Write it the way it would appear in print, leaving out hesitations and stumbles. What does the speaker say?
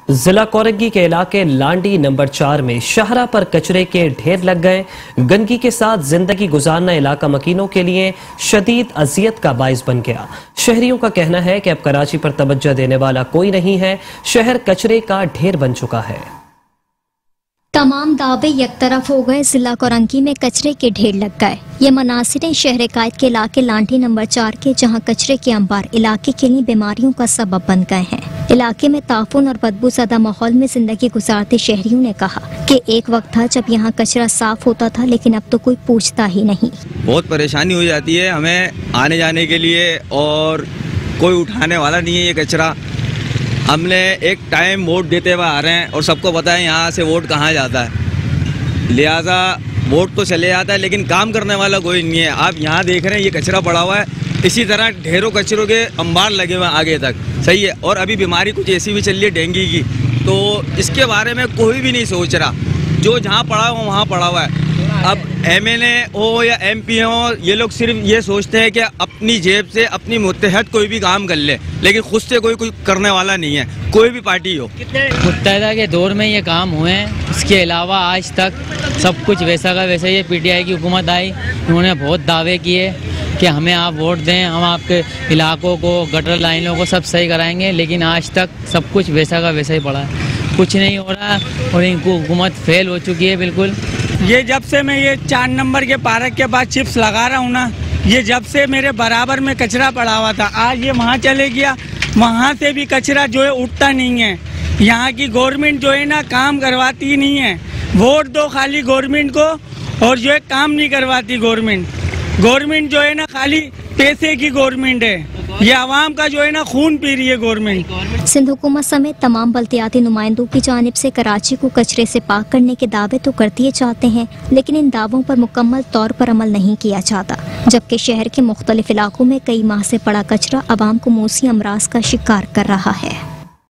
जिला कोरंगी के इलाके लांडी नंबर 4 में शाहरा पर कचरे के ढेर लग गए। गंदगी के साथ जिंदगी गुजारना इलाका मकीनों के लिए शदीद अजियत का बाइस बन गया। शहरियों का कहना है कि अब कराची पर तवज्जो देने वाला कोई नहीं है। शहर कचरे का ढेर बन चुका है। तमाम दावे एक तरफ हो गए। जिला कोरंगी में कचरे के ढेर लग गए। ये मनासिरें शहर कायद के इलाके लांडी नंबर 4 के, जहां कचरे के अंबार इलाके के लिए बीमारियों का सबब बन गए हैं। इलाके में ताफुन और बदबूसादा माहौल में जिंदगी गुजारते शहरियों ने कहा कि एक वक्त था जब यहाँ कचरा साफ होता था, लेकिन अब तो कोई पूछता ही नहीं। बहुत परेशानी हो जाती है हमें आने जाने के लिए, और कोई उठाने वाला नहीं है ये कचरा। हमने एक टाइम वोट देते हुए आ रहे हैं और सबको पता है यहाँ से वोट कहाँ जाता है, लिहाजा वोट तो चले जाता है लेकिन काम करने वाला कोई नहीं है। आप यहाँ देख रहे हैं ये कचरा पड़ा हुआ है, इसी तरह ढेरों कचरों के अंबार लगे हुए हैं आगे तक, सही है। और अभी बीमारी कुछ ऐसी भी चल रही है डेंगू की, तो इसके बारे में कोई भी नहीं सोच रहा। जो जहाँ पड़ा हुआ वहाँ पड़ा हुआ है। अब एमएलए हो या एमपी हो, ये लोग सिर्फ ये सोचते हैं कि अपनी जेब से अपनी मुत्तहद कोई भी काम कर ले, लेकिन खुद से कोई करने वाला नहीं है, कोई भी पार्टी हो। मुत्तहदा के दौर में ये काम हुए हैं, इसके अलावा आज तक सब कुछ वैसा का वैसा। ये पीटीआई की हुकूमत आई, उन्होंने बहुत दावे किए कि हमें आप वोट दें, हम आपके इलाकों को, गटर लाइनों को सब सही कराएंगे, लेकिन आज तक सब कुछ वैसा का वैसा ही पड़ा है, कुछ नहीं हो रहा और इनको हुकूमत फेल हो चुकी है बिल्कुल। ये जब से मैं ये 4 नंबर के पार्क के पास चिप्स लगा रहा हूँ ना, ये जब से मेरे बराबर में कचरा पड़ा हुआ था, आज ये वहाँ चले गया, वहाँ से भी कचरा जो है उठता नहीं है। यहाँ की गवर्नमेंट जो है ना काम करवाती ही नहीं है। वोट दो खाली गवर्नमेंट को, और जो है काम नहीं करवाती गवर्नमेंट जो है ना खाली पैसे की गवर्नमेंट है। ये आवाम का जो है ना खून पी रही है गवर्नमेंट। सिंध हुकूमत समेत तमाम बल्दियाती नुमाइंदों की जानिब से कराची को कचरे से पाक करने के दावे तो कर दिए जाते हैं, लेकिन इन दावों पर मुकम्मल तौर पर अमल नहीं किया जाता। जबकि शहर के मुख्तलिफ इलाकों में कई माह से पड़ा कचरा आवाम को मौसी अमराज का शिकार कर रहा है।